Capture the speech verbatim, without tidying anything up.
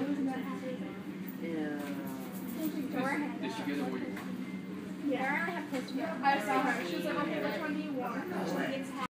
Yeah. Did she get it what you want? Yeah. I saw her. She was like, okay, which one do you want?